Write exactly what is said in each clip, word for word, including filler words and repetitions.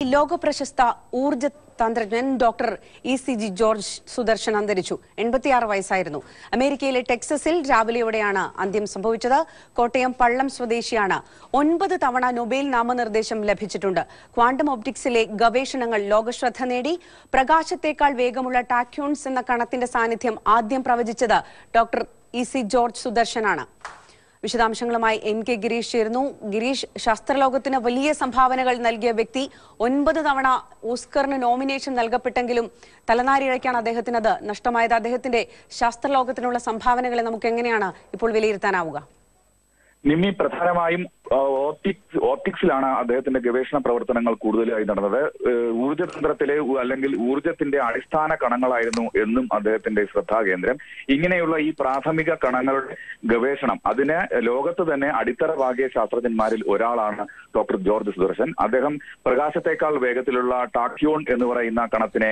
ലോക പ്രശസ്ത ഊർജ്ജ തന്ത്രജ്ഞൻ doctor E C George Sudarshan അന്തരിച്ചു. എൺപത്തിയാറ് വയസ്സായിരുന്നു. അമേരിക്കയിലെ ടെക്സസിൽ രാവിലെയോടെയാണ് അന്ത്യം സംഭവിച്ചത്. കോട്ടയം പള്ളം സ്വദേശിയാണ്. ഒൻപത് തവണ നൊബേൽ നാമനിർദ്ദേശം ലഭിച്ചിട്ടുണ്ട്. ക്വാണ്ടം ഒപ്റ്റിക്സിലെ ഗവേഷണങ്ങൾ ലോകശ്രദ്ധ നേടി. പ്രകാശത്തേക്കാൾ വേഗമുള്ള ടാക്യൂൺസ് എന്ന കണത്തിന്റെ സാന്നിധ്യം ആദ്യം പ്രവചിച്ചത് ഡോക്ടർ ഇ സി ജോർജ് സുദർശനാണ്. വിശദാംശങ്ങളുമായി എൻ കെ ഗിരീഷ് ചേരുന്നു. ഗിരീഷ്, ശാസ്ത്രലോകത്തിന് വലിയ സംഭാവനകൾ നൽകിയ വ്യക്തി, ഒൻപത് തവണ ഓസ്കറിന് നോമിനേഷൻ നൽകപ്പെട്ടെങ്കിലും തലനാരിഴയ്ക്കാണ് അദ്ദേഹത്തിനത് നഷ്ടമായത്. അദ്ദേഹത്തിന്റെ ശാസ്ത്രലോകത്തിനുള്ള സംഭാവനകളെ നമുക്ക് എങ്ങനെയാണ് ഇപ്പോൾ വിലയിരുത്താനാവുക? നിമ്മി, പ്രധാനമായും ഓപ്റ്റിക്സ് ഓപ്റ്റിക്സിലാണ് അദ്ദേഹത്തിന്റെ ഗവേഷണ പ്രവർത്തനങ്ങൾ കൂടുതലായി നടന്നത്. ഊർജ്ജതന്ത്രത്തിലെ അല്ലെങ്കിൽ ഊർജ്ജത്തിന്റെ അടിസ്ഥാന കണങ്ങളായിരുന്നു എന്നും അദ്ദേഹത്തിന്റെ ശ്രദ്ധാകേന്ദ്രം. ഇങ്ങനെയുള്ള ഈ പ്രാഥമിക കണങ്ങളുടെ ഗവേഷണം, അതിന് ലോകത്ത് തന്നെ അടിത്തറ പാകിയ ശാസ്ത്രജ്ഞന്മാരിൽ ഒരാളാണ് ഡോക്ടർ ജോർജ് സുദർശൻ. അദ്ദേഹം പ്രകാശത്തേക്കാൾ വേഗത്തിലുള്ള ടാക്യോൺ എന്ന് പറയുന്ന കണത്തിനെ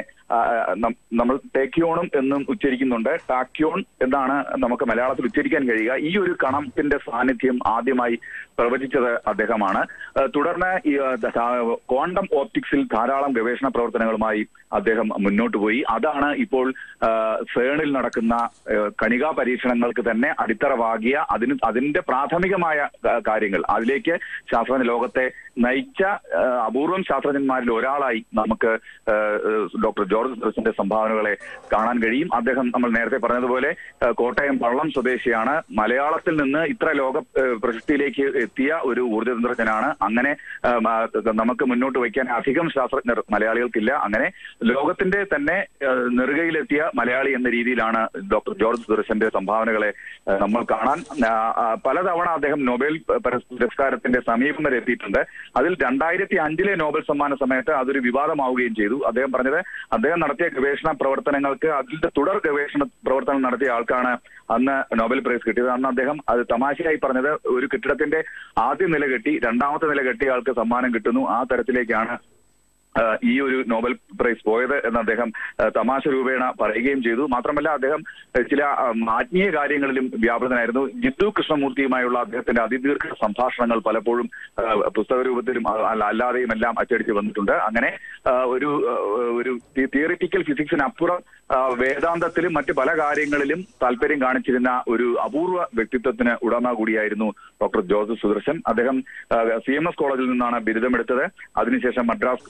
നമ്മൾ ടേക്യോണും എന്നും ഉച്ചരിക്കുന്നുണ്ട്. ടാക്യോൺ എന്നാണ് നമുക്ക് മലയാളത്തിൽ ഉച്ചരിക്കാൻ കഴിയുക. ഈ ഒരു കണത്തിന്റെ സാന്നിധ്യം ആദ്യമായി പ്രവചിച്ചത് അദ്ദേഹമാണ്. തുടർന്ന് ക്വാണ്ടം ഓപ്റ്റിക്സിൽ ധാരാളം ഗവേഷണ പ്രവർത്തനങ്ങളുമായി അദ്ദേഹം മുന്നോട്ട് പോയി. അതാണ് ഇപ്പോൾ സേണിൽ നടക്കുന്ന കണികാ പരീക്ഷണങ്ങൾക്ക് തന്നെ അടിത്തറ പാകിയ അതിന് അതിന്റെ പ്രാഥമികമായ കാര്യങ്ങൾ അതിലേക്ക് ശാസ്ത്ര ലോകത്തെ നയിച്ച അപൂർവം ശാസ്ത്രജ്ഞന്മാരിൽ ഒരാളായി നമുക്ക് ഡോക്ടർ ജോർജ് സുദർശന്റെ സംഭാവനകളെ കാണാൻ കഴിയും. അദ്ദേഹം നമ്മൾ നേരത്തെ പറഞ്ഞതുപോലെ കോട്ടയം പള്ളം സ്വദേശിയാണ്. മലയാളത്തിൽ നിന്ന് ഇത്ര ലോക പ്രശസ്തിയിലേക്ക് എത്തിയ ഒരു ഊർജ്ജതന്ത്രജ്ഞനാണ്. അങ്ങനെ നമുക്ക് മുന്നോട്ട് വയ്ക്കാൻ അധികം ശാസ്ത്രജ്ഞർ മലയാളികൾക്കില്ല. അങ്ങനെ ലോകത്തിന്റെ തന്നെ നെറുകയിലെത്തിയ മലയാളി എന്ന രീതിയിലാണ് ഡോക്ടർ ജോർജ് സുദർശന്റെ സംഭാവനകളെ നമ്മൾ കാണാൻ. പലതവണ അദ്ദേഹം നൊബേൽ പുരസ്കാരത്തിന്റെ സമീപം വരെ എത്തിയിട്ടുണ്ട്. അതിൽ രണ്ടായിരത്തി അഞ്ചിലെ നോബൽ സമ്മാന സമയത്ത് അതൊരു വിവാദമാവുകയും ചെയ്തു. അദ്ദേഹം പറഞ്ഞത് അദ്ദേഹം നടത്തിയ ഗവേഷണ പ്രവർത്തനങ്ങൾക്ക് അതിന്റെ തുടർ ഗവേഷണ പ്രവർത്തനം നടത്തിയ ആൾക്കാണ് അന്ന് നോബൽ പ്രൈസ് കിട്ടിയത്. അന്ന് അദ്ദേഹം അത് തമാശയായി പറഞ്ഞത്, ഒരു കെട്ടിടത്തിന്റെ ആദ്യ നില കെട്ടി രണ്ടാമത്തെ നില കെട്ടിയ ആൾക്ക് സമ്മാനം കിട്ടുന്നു, ആ തരത്തിലേക്കാണ് ഈ ഒരു നോബൽ പ്രൈസ് പോയത് എന്ന് അദ്ദേഹം തമാശ രൂപേണ പറയുകയും ചെയ്തു. മാത്രമല്ല അദ്ദേഹം ചില ആത്മീയ കാര്യങ്ങളിലും വ്യാപൃതനായിരുന്നു. ജിത്തു കൃഷ്ണമൂർത്തിയുമായുള്ള അദ്ദേഹത്തിന്റെ അതിദീർഘ സംഭാഷണങ്ങൾ പലപ്പോഴും പുസ്തക രൂപത്തിലും അല്ലാതെയും എല്ലാം അച്ചടിച്ച് വന്നിട്ടുണ്ട്. അങ്ങനെ ഒരു ഒരു തിയറിറ്റിക്കൽ ഫിസിക്സിനപ്പുറം വേദാന്തത്തിലും മറ്റ് പല കാര്യങ്ങളിലും താല്പര്യം കാണിച്ചിരുന്ന ഒരു അപൂർവ വ്യക്തിത്വത്തിന് ഉടമ കൂടിയായിരുന്നു ഡോക്ടർ ജോർജ് സുദർശൻ. അദ്ദേഹം സി എം എസ് കോളേജിൽ നിന്നാണ് ബിരുദമെടുത്തത്. അതിനുശേഷം മദ്രാസ്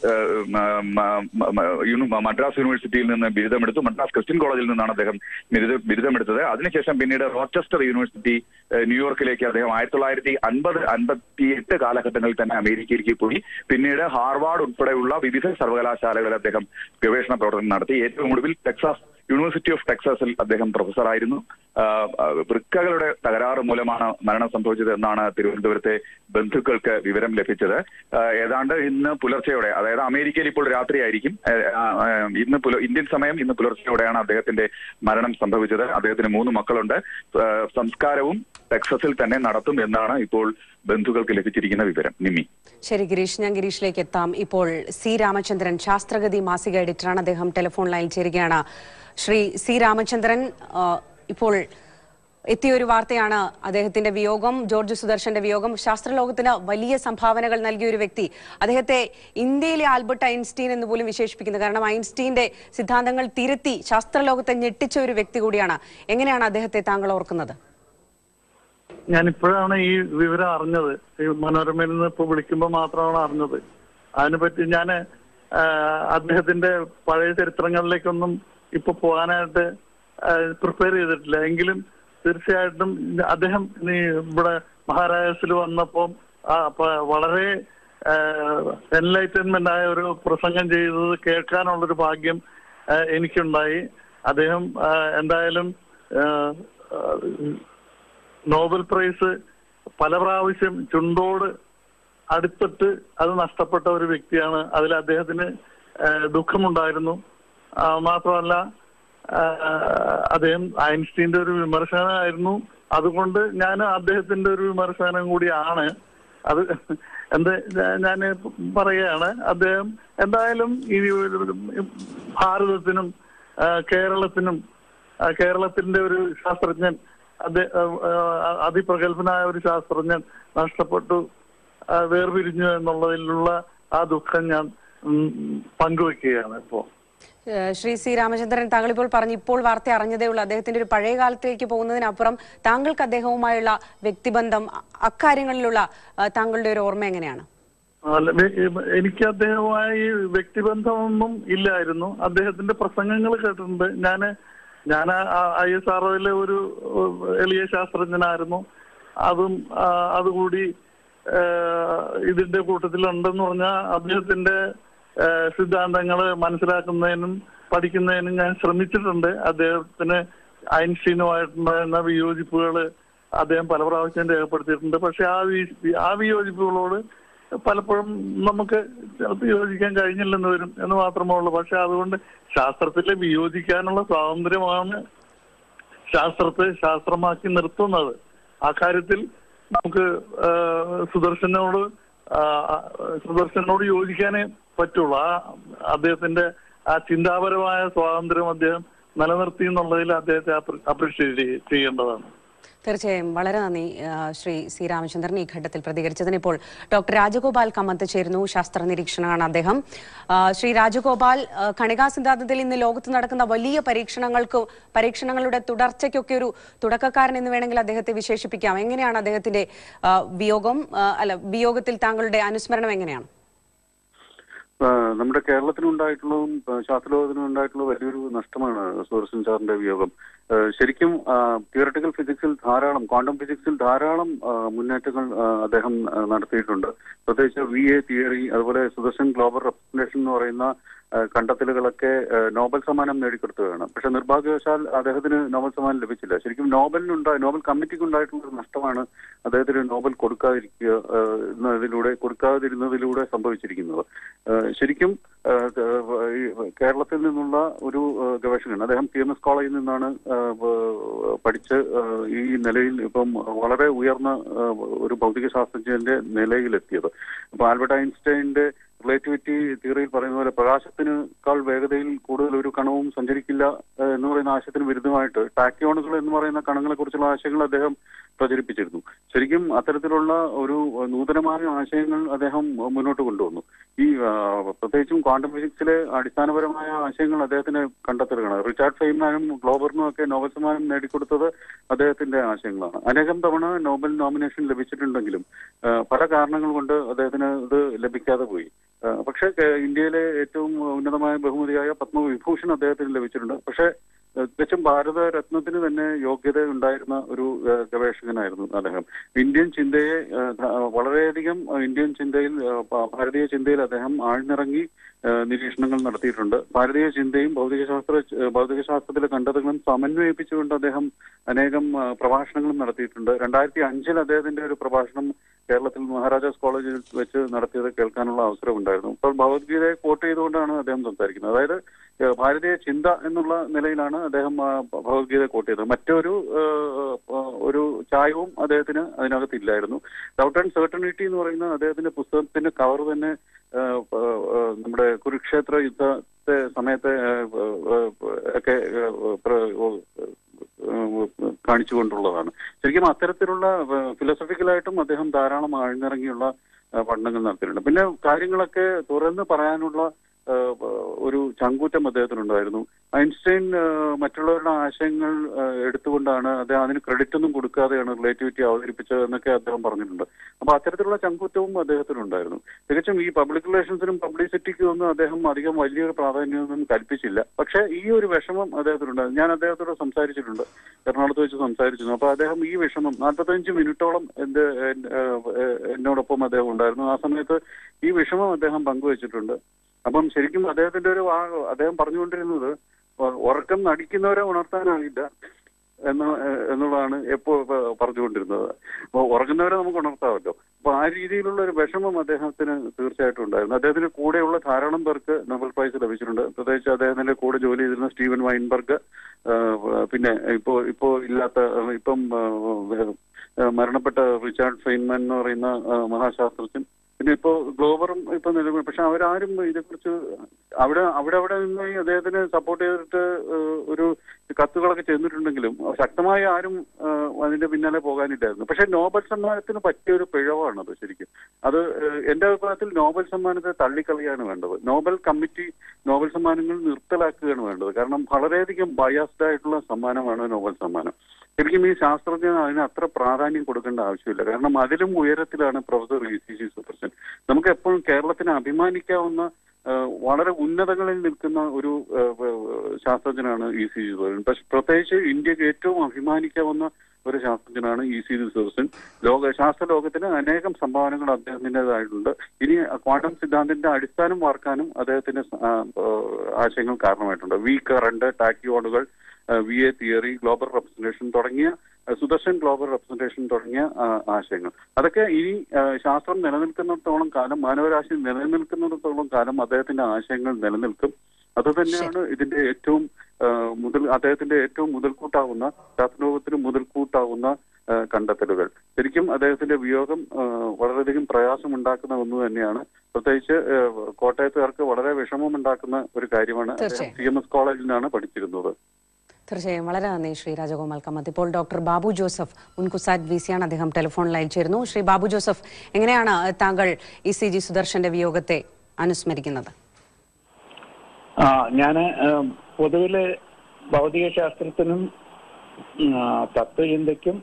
മദ്രാസ് യൂണിവേഴ്സിറ്റിയിൽ നിന്ന് ബിരുദമെടുത്തു. മദ്രാസ് ക്രിസ്ത്യൻ കോളേജിൽ നിന്നാണ് അദ്ദേഹം ബിരുദമെടുത്തത്. അതിനുശേഷം പിന്നീട് റോച്ചസ്റ്റർ യൂണിവേഴ്സിറ്റി ന്യൂയോർക്കിലേക്ക് അദ്ദേഹം ആയിരത്തി തൊള്ളായിരത്തി അൻപത് അൻപത്തി എട്ട് കാലഘട്ടങ്ങളിൽ തന്നെ അമേരിക്കയിലേക്ക് പോയി. പിന്നീട് ഹാർവാർഡ് ഉൾപ്പെടെയുള്ള വിവിധ സർവകലാശാലകളിൽ അദ്ദേഹം ഗവേഷണ പ്രവർത്തനം നടത്തി. ഏറ്റവും ഒടുവിൽ ടെക്സാസ് യൂണിവേഴ്സിറ്റി ഓഫ് ടെക്സാസിൽ അദ്ദേഹം പ്രൊഫസറായിരുന്നു. വൃക്കകളുടെ തകരാറ് മൂലമാണ് മരണം സംഭവിച്ചത് എന്നാണ് തിരുവനന്തപുരത്തെ ബന്ധുക്കൾക്ക് വിവരം ലഭിച്ചത്. ഏതാണ്ട് ഇന്ന് പുലർച്ചെയോടെ, അതായത് അമേരിക്കയിൽ ഇപ്പോൾ രാത്രിയായിരിക്കും, ഇന്ന് ഇന്ത്യൻ സമയം ഇന്ന് പുലർച്ചെയോടെയാണ് അദ്ദേഹത്തിന്റെ മരണം സംഭവിച്ചത്. അദ്ദേഹത്തിന് മൂന്ന് മക്കളുണ്ട്. സംസ്കാരവും ടെക്സസിൽ തന്നെ നടത്തും എന്നാണ് ഇപ്പോൾ ബന്ധുക്കൾക്ക് ലഭിച്ചിരിക്കുന്ന വിവരം. നിമ്മി. ശരി ഗിരീഷ്, ഞാൻ ഗിരീഷിലേക്ക് എത്താം. ഇപ്പോൾ സി രാമചന്ദ്രൻ, ശാസ്ത്രഗതി മാസിക എഡിറ്ററാണ്. അദ്ദേഹം ടെലിഫോൺ ലൈനിൽ ചേരുകയാണ്. ശ്രീ സി രാമചന്ദ്രൻ, ഇപ്പോൾ എത്തിയൊരു വാർത്തയാണ് അദ്ദേഹത്തിന്റെ വിയോഗം, ജോർജ് സുദർശന്റെ വിയോഗം. ശാസ്ത്രലോകത്തിന് വലിയ സംഭാവനകൾ നൽകിയ ഒരു വ്യക്തി, അദ്ദേഹത്തെ ഇന്ത്യയിലെ ആൽബർട്ട് ഐൻസ്റ്റീൻ എന്ന് പോലും വിശേഷിപ്പിക്കുന്നത്. കാരണം ഐൻസ്റ്റീന്റെ സിദ്ധാന്തങ്ങൾ തിരുത്തി ശാസ്ത്രലോകത്തെ ഞെട്ടിച്ച ഒരു വ്യക്തി കൂടിയാണ്. എങ്ങനെയാണ് അദ്ദേഹത്തെ താങ്കൾ ഓർക്കുന്നത്? ഞാൻ ഇപ്പോഴാണ് ഈ വിവരം അറിഞ്ഞത്. ഈ മനോരമയിൽ നിന്ന് ഇപ്പൊ വിളിക്കുമ്പോൾ മാത്രമാണ് അറിഞ്ഞത്. അതിനെപ്പറ്റി ഞാൻ അദ്ദേഹത്തിന്റെ പഴയ ചരിത്രങ്ങളിലേക്കൊന്നും ഇപ്പൊ പോകാനായിട്ട് പ്രിപ്പയർ ചെയ്തിട്ടില്ല. എങ്കിലും തീർച്ചയായിട്ടും അദ്ദേഹം ഇവിടെ മഹാരാജാസിൽ വന്നപ്പോൾ വളരെ എൻലൈറ്റൻമെന്റ് ആയ ഒരു പ്രസംഗം ചെയ്തത് കേൾക്കാനുള്ളൊരു ഭാഗ്യം എനിക്കുണ്ടായി. അദ്ദേഹം എന്തായാലും നോബൽ പ്രൈസ് പല പ്രാവശ്യം ചുണ്ടോട് അടുത്തിട്ട് അത് നഷ്ടപ്പെട്ട ഒരു വ്യക്തിയാണ്. അതിൽ അദ്ദേഹത്തിന് ദുഃഖമുണ്ടായിരുന്നു. മാത്രമല്ല അദ്ദേഹം ഐൻസ്റ്റീന്റെ ഒരു വിമർശനമായിരുന്നു. അതുകൊണ്ട് ഞാൻ അദ്ദേഹത്തിന്റെ ഒരു വിമർശനം കൂടിയാണ്. അത് എന്ത് ഞാൻ പറയുകയാണ്, അദ്ദേഹം എന്തായാലും ഈ ഭാരതത്തിനും കേരളത്തിനും കേരളത്തിന്റെ ഒരു ശാസ്ത്രജ്ഞൻ, അതിപ്രഗത്ഭനായ ഒരു ശാസ്ത്രജ്ഞൻ നഷ്ടപ്പെട്ടു, വേർപിരിഞ്ഞു എന്നുള്ളതിലുള്ള ആ ദുഃഖം ഞാൻ പങ്കുവെക്കുകയാണ് ഇപ്പോ. ശ്രീ സി രാമചന്ദ്രൻ, താങ്കൾ ഇപ്പോൾ പറഞ്ഞു ഇപ്പോൾ വാർത്ത അറിഞ്ഞതേ ഉള്ളൂ. അദ്ദേഹത്തിന്റെ ഒരു പഴയ കാലത്തേക്ക് പോകുന്നതിനപ്പുറം താങ്കൾക്ക് അദ്ദേഹവുമായുള്ള വ്യക്തിബന്ധം, അക്കാര്യങ്ങളിലുള്ള താങ്കളുടെ ഒരു ഓർമ്മ എങ്ങനെയാണ്? എനിക്ക് അദ്ദേഹവുമായി വ്യക്തിബന്ധമൊന്നും ഇല്ലായിരുന്നു. അദ്ദേഹത്തിന്റെ പ്രസംഗങ്ങൾ കേട്ടിട്ടുണ്ട്. ഞാന് ഞാൻ ഐ എസ് ആർ ഒയിലെ ഒരു എളിയ ശാസ്ത്രജ്ഞനായിരുന്നു. അതും അതുകൂടി ഇതിന്റെ കൂട്ടത്തിലുണ്ടെന്ന് പറഞ്ഞാൽ അദ്ദേഹത്തിന്റെ സിദ്ധാന്തങ്ങള് മനസ്സിലാക്കുന്നതിനും പഠിക്കുന്നതിനും ഞാൻ ശ്രമിച്ചിട്ടുണ്ട്. അദ്ദേഹത്തിന് ഐൻസ്റ്റീനുമായിട്ടുണ്ടായിരുന്ന വിയോജിപ്പുകൾ അദ്ദേഹം പല പ്രാവശ്യം രേഖപ്പെടുത്തിയിട്ടുണ്ട്. പക്ഷെ ആ ആ വിയോജിപ്പുകളോട് പലപ്പോഴും നമുക്ക് ചിലപ്പോൾ യോജിക്കാൻ കഴിഞ്ഞില്ലെന്ന് വരും എന്ന് മാത്രമേ ഉള്ളൂ. പക്ഷെ അതുകൊണ്ട് ശാസ്ത്രത്തിലെ വിയോജിക്കാനുള്ള സ്വാതന്ത്ര്യമാണ് ശാസ്ത്രത്തെ ശാസ്ത്രമാക്കി നിർത്തുന്നത്. ആ കാര്യത്തിൽ നമുക്ക് സുദർശനോട് സുദർശനോട് യോജിക്കാനേ പറ്റുള്ളൂ. ആ അദ്ദേഹത്തിന്റെ ആ ചിന്താപരമായ സ്വാതന്ത്ര്യം അദ്ദേഹം നിലനിർത്തി എന്നുള്ളതിൽ അദ്ദേഹത്തെ അപ്രീഷിയേറ്റ് ചെയ്യേണ്ടതാണ്. തീർച്ചയായും വളരെ നന്ദി ശ്രീ സി രാമചന്ദ്രൻ ഈ ഘട്ടത്തിൽ പ്രതികരിച്ചതിന്. ഇപ്പോൾ ഡോക്ടർ രാജഗോപാൽ കമ്മത്ത് ചേരുന്നു, ശാസ്ത്ര നിരീക്ഷകനാണ് അദ്ദേഹം. ശ്രീ രാജഗോപാൽ, കണികാ സിദ്ധാന്തത്തിൽ ഇന്ന് ലോകത്ത് നടക്കുന്ന വലിയ പരീക്ഷണങ്ങൾക്ക് പരീക്ഷണങ്ങളുടെ തുടർച്ചയ്ക്കൊക്കെ ഒരു തുടക്കക്കാരൻ എന്ന് വേണമെങ്കിൽ അദ്ദേഹത്തെ വിശേഷിപ്പിക്കാം. എങ്ങനെയാണ് അദ്ദേഹത്തിന്റെ വിയോഗം അല്ല വിയോഗത്തിൽ താങ്കളുടെ അനുസ്മരണം എങ്ങനെയാണ്? നമ്മുടെ കേരളത്തിനുണ്ടായിട്ടുള്ളതും ശാസ്ത്രലോകത്തിനും ഉണ്ടായിട്ടുള്ള വലിയൊരു നഷ്ടമാണ് സുദർശൻ സാറിന്റെ വിയോഗം. ശരിക്കും തിയറട്ടിക്കൽ ഫിസിക്സിൽ ധാരാളം ക്വാണ്ടം ഫിസിക്സിൽ ധാരാളം മുന്നേറ്റങ്ങൾ അദ്ദേഹം നടത്തിയിട്ടുണ്ട്. പ്രത്യേകിച്ച് വി എ തിയറി, അതുപോലെ സുദർശൻ ഗ്ലോബൽ റെപ്രസെന്റേഷൻ എന്ന് പറയുന്ന കണ്ടെത്തലുകളൊക്കെ നോബൽ സമ്മാനം നേടിക്കൊടുത്തതാണ്. പക്ഷെ നിർഭാഗ്യവശാൽ അദ്ദേഹത്തിന് നോബൽ സമ്മാനം ലഭിച്ചില്ല. ശരിക്കും നോബലിനുണ്ടായ നോബൽ കമ്മിറ്റിക്ക് ഉണ്ടായിട്ടുള്ള ഒരു നഷ്ടമാണ് അദ്ദേഹത്തിന് നോബൽ കൊടുക്കാതിരിക്കുക എന്നതിലൂടെ കൊടുക്കാതിരുന്നതിലൂടെ സംഭവിച്ചിരിക്കുന്നത്. ശരിക്കും കേരളത്തിൽ നിന്നുള്ള ഒരു ഗവേഷകൻ, അദ്ദേഹം പി എം എസ് കോളേജിൽ നിന്നാണ് പഠിച്ച് ഈ നിലയിൽ ഇപ്പം വളരെ ഉയർന്ന ഒരു ഭൗതിക ശാസ്ത്രജ്ഞന്റെ നിലയിലെത്തിയത്. ഇപ്പൊ ആൽബർട്ട് ഐൻസ്റ്റൈന്റെ റിലേറ്റിവിറ്റി തിയറിയിൽ പറയുന്ന പോലെ പ്രകാശത്തിനേക്കാൾ വേഗതയിൽ കൂടുതൽ ഒരു കണവും സഞ്ചരിക്കില്ല എന്ന് പറയുന്ന ആശയത്തിന് വിരുദ്ധമായിട്ട് ടാക്യോണുകൾ എന്ന് പറയുന്ന കണങ്ങളെ കുറിച്ചുള്ള ആശയങ്ങൾ അദ്ദേഹം പ്രചരിപ്പിച്ചിരുന്നു. ശരിക്കും അത്തരത്തിലുള്ള ഒരു നൂതനമായ ആശയങ്ങൾ അദ്ദേഹം മുന്നോട്ട് കൊണ്ടുവന്നു. ഈ പ്രത്യേകിച്ചും ക്വാണ്ടം ഫിസിക്സിലെ അടിസ്ഥാനപരമായ ആശയങ്ങൾ അദ്ദേഹത്തിന് കണ്ടെത്തലുകളാണ്. റിച്ചാർഡ് ഫെയ്മാനും ഗ്ലോബറിനും ഒക്കെ നോബൽ സമ്മാനം നേടിക്കൊടുത്തത് അദ്ദേഹത്തിന്റെ ആശയങ്ങളാണ്. അനേകം തവണ നോബൽ നോമിനേഷൻ ലഭിച്ചിട്ടുണ്ടെങ്കിലും പല കാരണങ്ങൾ കൊണ്ട് അദ്ദേഹത്തിന് ഇത് ലഭിക്കാതെ പോയി. പക്ഷേ ഇന്ത്യയിലെ ഏറ്റവും ഉന്നതമായ ബഹുമതിയായ പത്മവിഭൂഷൺ അദ്ദേഹത്തിന് ലഭിച്ചിട്ടുണ്ട്. പക്ഷേ തികച്ചും ഭാരതരത്നത്തിന് തന്നെ യോഗ്യത ഉണ്ടായിരുന്ന ഒരു ഗവേഷകനായിരുന്നു അദ്ദേഹം. ഇന്ത്യൻ ചിന്തയെ വളരെയധികം ഇന്ത്യൻ ചിന്തയിൽ ഭാരതീയ ചിന്തയിൽ അദ്ദേഹം ആഴ്ന്നിറങ്ങി നിരീക്ഷണങ്ങൾ നടത്തിയിട്ടുണ്ട്. ഭാരതീയ ചിന്തയും ഭൗതികശാസ്ത്ര ഭൗതികശാസ്ത്രത്തിലെ കണ്ടെത്തലുകളും സമന്വയിപ്പിച്ചുകൊണ്ട് അദ്ദേഹം അനേകം പ്രഭാഷണങ്ങളും നടത്തിയിട്ടുണ്ട്. രണ്ടായിരത്തി അഞ്ചിൽ അദ്ദേഹത്തിന്റെ ഒരു പ്രഭാഷണം കേരളത്തിൽ മഹാരാജാസ് കോളേജിൽ വെച്ച് നടത്തിയത് കേൾക്കാനുള്ള അവസരം ഉണ്ടായിരുന്നു. ഇപ്പോൾ ഭഗവത്ഗീതയെ കോട്ട് ചെയ്തുകൊണ്ടാണ് അദ്ദേഹം സംസാരിക്കുന്നത്. അതായത് ഭാരതീയ ചിന്ത എന്നുള്ള നിലയിലാണ് അദ്ദേഹം ഭഗവത്ഗീത കോട്ട് ചെയ്തത്. മറ്റൊരു ഒരു ചായവും അദ്ദേഹത്തിന് അതിനകത്തില്ലായിരുന്നു. ഡൗട്ട് ആൻഡ് സെർട്ടനിറ്റി എന്ന് പറയുന്ന അദ്ദേഹത്തിന്റെ പുസ്തകത്തിന്റെ കവർ തന്നെ നമ്മുടെ കുരുക്ഷേത്ര യുദ്ധത്തെ സമയത്തെ ഒക്കെ കാണിച്ചുകൊണ്ടുള്ളതാണ്. ശരിക്കും അത്തരത്തിലുള്ള ഫിലോസഫിക്കലായിട്ടും അദ്ദേഹം ധാരാളം ആഴ്ന്നിറങ്ങിയുള്ള പഠനങ്ങൾ നടത്തിയിട്ടുണ്ട്. പിന്നെ കാര്യങ്ങളൊക്കെ തുറന്ന് പറയാനുള്ള ഒരു ചങ്കൂറ്റം അദ്ദേഹത്തിനുണ്ടായിരുന്നു. ഐൻസ്റ്റൈൻ മറ്റുള്ളവരുടെ ആശയങ്ങൾ എടുത്തുകൊണ്ടാണ് അദ്ദേഹം അതിന് ക്രെഡിറ്റ് ഒന്നും കൊടുക്കാതെയാണ് റിലേറ്റിവിറ്റി അവതരിപ്പിച്ചത് എന്നൊക്കെ അദ്ദേഹം പറഞ്ഞിട്ടുണ്ട്. അപ്പൊ അത്തരത്തിലുള്ള ചങ്കൂറ്റവും അദ്ദേഹത്തിനുണ്ടായിരുന്നു. തികച്ചും ഈ പബ്ലിക് റിലേഷൻസിനും പബ്ലിസിറ്റിക്കും ഒന്നും അദ്ദേഹം അധികം വലിയൊരു പ്രാധാന്യമൊന്നും കൽപ്പിച്ചില്ല. പക്ഷെ ഈ ഒരു വിഷമം അദ്ദേഹത്തിനുണ്ടായിരുന്നു. ഞാൻ അദ്ദേഹത്തോട് സംസാരിച്ചിട്ടുണ്ട്, എറണാകുളത്ത് വെച്ച് സംസാരിച്ചിരുന്നു. അപ്പൊ അദ്ദേഹം ഈ വിഷമം നാൽപ്പത്തഞ്ച് മിനിറ്റോളം എന്റെ എന്നോടൊപ്പം അദ്ദേഹം ഉണ്ടായിരുന്നു. ആ സമയത്ത് ഈ വിഷമം അദ്ദേഹം പങ്കുവച്ചിട്ടുണ്ട്. അപ്പം ശരിക്കും അദ്ദേഹത്തിന്റെ ഒരു അദ്ദേഹം പറഞ്ഞുകൊണ്ടിരുന്നത് ഉറക്കം നടിക്കുന്നവരെ ഉണർത്താനാവില്ല എന്ന് എന്നുള്ളതാണ് എപ്പോൾ പറഞ്ഞുകൊണ്ടിരുന്നത്. അപ്പോൾ ഉറങ്ങുന്നവരെ നമുക്ക് ഉണർത്താമല്ലോ. അപ്പൊ ആ രീതിയിലുള്ള ഒരു വിഷമം അദ്ദേഹത്തിന് തീർച്ചയായിട്ടും ഉണ്ടായിരുന്നു. അദ്ദേഹത്തിന് കൂടെയുള്ള ധാരാളം പേർക്ക് നോബൽ പ്രൈസ് ലഭിച്ചിട്ടുണ്ട്. പ്രത്യേകിച്ച് അദ്ദേഹത്തിന്റെ കൂടെ ജോലി ചെയ്തിരുന്ന സ്റ്റീവൻ വൈൻബർഗ്, പിന്നെ ഇപ്പോ ഇപ്പോ ഇല്ലാത്ത ഇപ്പം മരണപ്പെട്ട റിച്ചാർഡ് ഫെയ്ൻമാൻ എന്ന് പറയുന്ന മഹാശാസ്ത്രജ്ഞൻ, പിന്നെ ഇപ്പോ ഗ്ലോബറും ഇപ്പൊ നിലവിൽ. പക്ഷെ അവരാരും ഇതേക്കുറിച്ച് അവിടെ അവിടെ അവിടെ നിന്ന് അദ്ദേഹത്തിന് സപ്പോർട്ട് ചെയ്തിട്ട് ഒരു കത്തുകളൊക്കെ ചെന്നിട്ടുണ്ടെങ്കിലും ശക്തമായ ആരും അതിന്റെ പിന്നാലെ പോകാനില്ലായിരുന്നു. പക്ഷെ നോബൽ സമ്മാനത്തിന് പറ്റിയ ഒരു പിഴവാണത് ശരിക്കും. അത് എന്റെ അഭിപ്രായത്തിൽ നോബൽ സമ്മാനത്തെ തള്ളിക്കളയാണ് വേണ്ടത്. നോബൽ കമ്മിറ്റി നോബൽ സമ്മാനങ്ങൾ നിർത്തലാക്കുകയാണ് വേണ്ടത്. കാരണം വളരെയധികം ബയാസ്ഡ് ആയിട്ടുള്ള സമ്മാനമാണ് നോബൽ സമ്മാനം. ശരിക്കും ഈ ശാസ്ത്രജ്ഞൻ അതിന് അത്ര പ്രാധാന്യം കൊടുക്കേണ്ട ആവശ്യമില്ല. കാരണം അതിലും ഉയരത്തിലാണ് professor E C G Sudarshan. നമുക്ക് എപ്പോഴും കേരളത്തിന് അഭിമാനിക്കാവുന്ന വളരെ ഉന്നതങ്ങളിൽ നിൽക്കുന്ന ഒരു ശാസ്ത്രജ്ഞനാണ് ഇ സി ജി സുദർശൻ. പക്ഷെ പ്രത്യേകിച്ച് ഇന്ത്യക്ക് ഏറ്റവും അഭിമാനിക്കാവുന്ന ഒരു ശാസ്ത്രജ്ഞനാണ് ഇ സി ജി സുദർശൻ. ലോക ശാസ്ത്ര ലോകത്തിന് അനേകം സംഭാവനകൾ അദ്ദേഹത്തിൻ്റെതായിട്ടുണ്ട്. ഇനി ക്വാണ്ടം സിദ്ധാന്തത്തിന്റെ അടിസ്ഥാനം വാർക്കാനും അദ്ദേഹത്തിന്റെ ആശയങ്ങൾ കാരണമായിട്ടുണ്ട്. വി കറണ്ട്, ടാക്യോണുകൾ, V A theory, global representation തുടങ്ങിയ സുദർശൻ ഗ്ലോബൽ റെപ്രസെന്റേഷൻ തുടങ്ങിയ ആശയങ്ങൾ അതൊക്കെ ഇനി ശാസ്ത്രം നിലനിൽക്കുന്നിടത്തോളം കാലം, മാനവരാശി നിലനിൽക്കുന്നിടത്തോളം കാലം അദ്ദേഹത്തിന്റെ ആശയങ്ങൾ നിലനിൽക്കും. അത് തന്നെയാണ് ഇതിന്റെ ഏറ്റവും മുതൽ അദ്ദേഹത്തിന്റെ ഏറ്റവും മുതൽക്കൂട്ടാവുന്ന ശാസ്ത്രലോകത്തിന് മുതൽക്കൂട്ടാവുന്ന കണ്ടെത്തലുകൾ. ശരിക്കും അദ്ദേഹത്തിന്റെ വിയോഗം വളരെയധികം പ്രയാസമുണ്ടാക്കുന്ന ഒന്ന് തന്നെയാണ്. പ്രത്യേകിച്ച് കോട്ടയത്തുകാർക്ക് വളരെ വിഷമമുണ്ടാക്കുന്ന ഒരു കാര്യമാണ്. സി എം എസ് കോളേജിൽ നിന്നാണ് പഠിച്ചിരുന്നത്. തീർച്ചയായും വളരെ നന്ദി ശ്രീ രാജഗോപാൽ കമ്മത്ത്. ഇപ്പോൾ ഡോക്ടർ ബാബു ജോസഫ് മുൻ കുസാറ്റ് വി സിയാണ്, അദ്ദേഹം ടെലിഫോൺ ലൈൻ ചേരുന്നു. ശ്രീ ബാബു ജോസഫ്, എങ്ങനെയാണ് താങ്കൾ ഇ സി ജി സുദർശന്റെ വിയോഗത്തെ അനുസ്മരിക്കുന്നത്? ആ ഞാന് പൊതുവില് ഭൗതിക ശാസ്ത്രത്തിനും തത്വചിന്തയ്ക്കും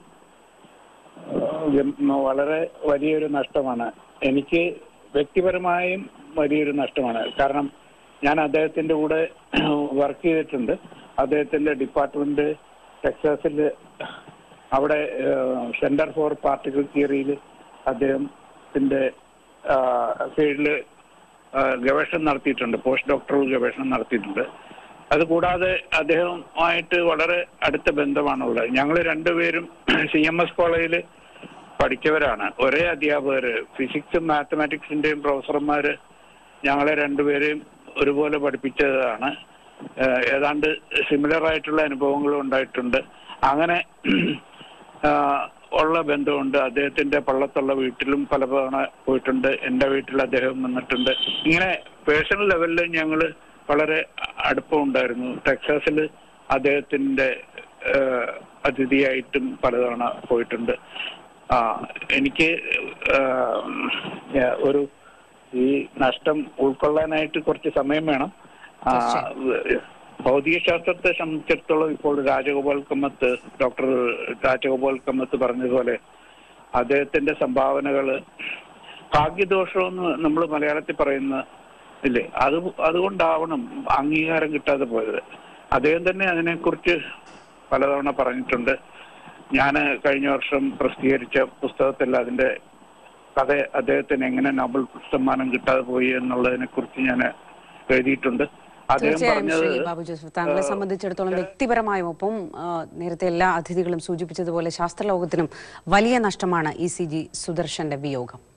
വളരെ വലിയൊരു നഷ്ടമാണ്. എനിക്ക് വ്യക്തിപരമായും വലിയൊരു നഷ്ടമാണ്. കാരണം ഞാൻ അദ്ദേഹത്തിന്റെ കൂടെ വർക്ക് ചെയ്തിട്ടുണ്ട്. അദ്ദേഹത്തിന്റെ ഡിപ്പാർട്ട്മെന്റ് ടെക്സാസിൽ, അവിടെ സെന്റർ ഫോർ പാർട്ടിക്കിൾ തിയറിയിൽ അദ്ദേഹത്തിന്റെ ഫീൽഡില് ഗവേഷണം നടത്തിയിട്ടുണ്ട്, പോസ്റ്റ് ഡോക്ടറൽ ഗവേഷണം നടത്തിയിട്ടുണ്ട്. അതുകൂടാതെ അദ്ദേഹവുമായിട്ട് വളരെ അടുത്ത ബന്ധമാണുള്ളത്. ഞങ്ങൾ രണ്ടുപേരും സി എം എസ് കോളേജിൽ പഠിച്ചവരാണ്, ഒരേ അധ്യാപകര്. ഫിസിക്സും മാത്തമാറ്റിക്സിന്റെയും പ്രൊഫസർമാര് ഞങ്ങളെ രണ്ടുപേരെയും ഒരുപോലെ പഠിപ്പിച്ചതാണ്. ഏതാണ്ട് സിമിലർ ആയിട്ടുള്ള അനുഭവങ്ങളും ഉണ്ടായിട്ടുണ്ട്. അങ്ങനെ ഉള്ള ബന്ധമുണ്ട്. അദ്ദേഹത്തിന്റെ പള്ളത്തുള്ള വീട്ടിലും പല തവണ പോയിട്ടുണ്ട്. എൻ്റെ വീട്ടിൽ അദ്ദേഹം വന്നിട്ടുണ്ട്. ഇങ്ങനെ പേഴ്സണൽ ലെവലിൽ ഞങ്ങൾ വളരെ അടുപ്പമുണ്ടായിരുന്നു. ടെക്സാസിൽ അദ്ദേഹത്തിന്റെ അതിഥിയായിട്ടും പലതവണ പോയിട്ടുണ്ട്. ആ എനിക്ക് ഒരു ഈ നഷ്ടം ഉൾക്കൊള്ളാനായിട്ട് കുറച്ച് സമയം വേണം. ഭൗതിക ശാസ്ത്രത്തെ സംബന്ധിച്ചിടത്തോളം ഇപ്പോൾ രാജഗോപാൽ കമ്മത്ത് ഡോക്ടർ രാജഗോപാൽ കമ്മത്ത് പറഞ്ഞതുപോലെ അദ്ദേഹത്തിന്റെ സംഭാവനകള് ഭാഗ്യദോഷമെന്ന് നമ്മൾ മലയാളത്തിൽ പറയുന്ന ഇല്ലേ, അത് അതുകൊണ്ടാവണം അംഗീകാരം കിട്ടാതെ പോയത്. അദ്ദേഹം തന്നെ അതിനെക്കുറിച്ച് പലതവണ പറഞ്ഞിട്ടുണ്ട്. ഞാൻ കഴിഞ്ഞ വർഷം പ്രസിദ്ധീകരിച്ച പുസ്തകത്തിൽ അതിന്റെ കഥ, അദ്ദേഹത്തിന് എങ്ങനെ നോബൽ സമ്മാനം കിട്ടാതെ പോയി എന്നുള്ളതിനെ കുറിച്ച് ഞാൻ എഴുതിയിട്ടുണ്ട്. തീർച്ചയായും ശ്രീ ബാബു ജോസഫ്, താങ്കളെ സംബന്ധിച്ചിടത്തോളം വ്യക്തിപരമായും ഒപ്പം നേരത്തെ എല്ലാ അതിഥികളും സൂചിപ്പിച്ചതുപോലെ ശാസ്ത്രലോകത്തിനും വലിയ നഷ്ടമാണ് ഇ സി ജി സുദർശന്റെ വിയോഗം.